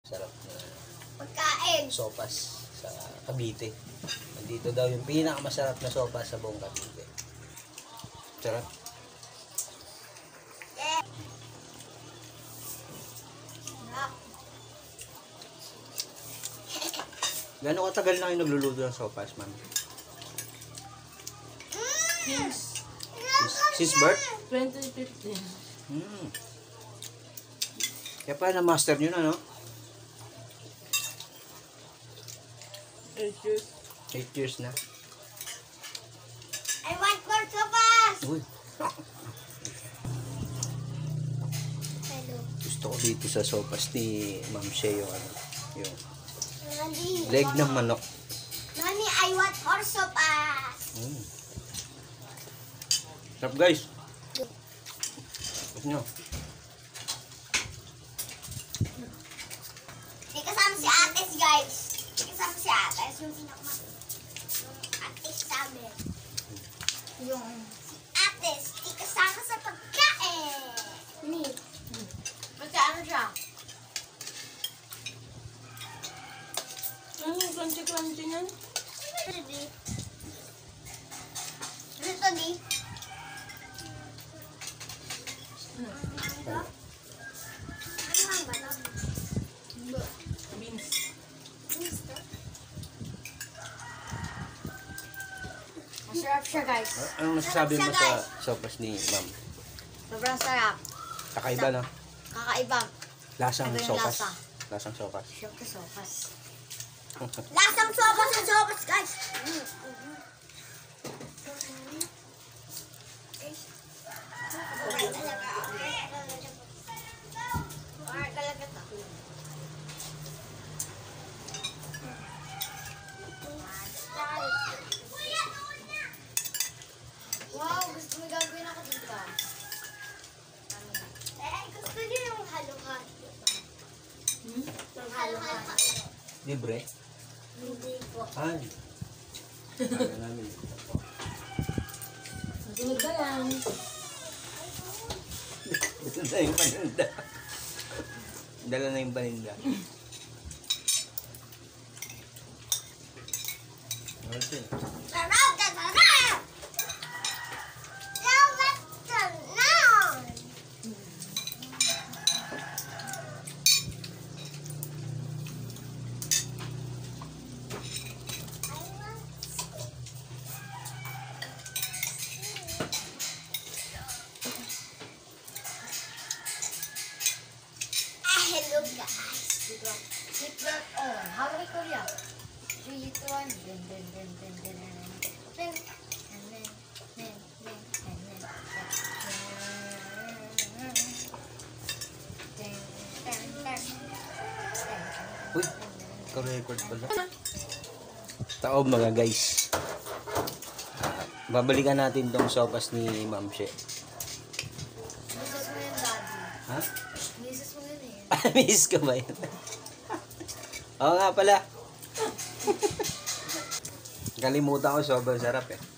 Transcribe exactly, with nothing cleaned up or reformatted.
Sarap na pagkain. sopas sa Cavite. Nandito daw yung pinakamasarap na sopas sa buong Cavite. Sarap. Yeah. Gano'ng katagal na kayo nagluluto ng sopas, ma'am? Since Since, since birth? twenty fifteen. Hmm. Kaya pala na-master nyo na, no? eight years. eight years na. I want more sopas. Uy. Hello. Gusto ko dito sa sopas ni Ma'am Shea yung ano, yung Nani. leg ng manok. Nani, I want more sopas. Mm. Sarap, guys. Tapos nyo. Di kasama si Ates, guys. Di kasama si Ates. Yung sinakma. Ates sabi. Yung si Ates. Di kasama sa pagkain. Ni. Magkaano siya? Ano yung crunchy-crunchy niyan? Ano di? Ano to di? Ano ang ba to? Beans. Masarap siya, guys. A- Anong masasabi mo sa sopas ni Ma'am? Sobrang sarap. Kakaiba, no? Kakaiba. Lasang Iba yung sopas. lasa. Lasang sopas. Siyempre, sopas. Lasang sopas sa sopas, guys. Wow, gusto mo gagawin ako dito. Eh, gusto niyo yung halo-halo. Hmm? Yung halo-halo. Libre? Hindi po. Ay. Kaya namin. Nasunod na yan. Ito na yung paninda. Dala na yung paninda. Ano siya? Sarap na sarap! Sarap na sarap! Ah, hello guys. Hitler on. How many Korea? Three, two, one. Then, then, then, then, then, then, then, and then, then, then, and then, then, then, then, then. Uy, ka-record pala. Taob mga guys. Ah, babalikan natin tong sopas ni Ma'am Shea. Misis mo yun, Daddy. Ha? Misis mo yun eh. Miss ko ba yun? Oo nga pala. Kalimutan ko, sobrang sarap eh.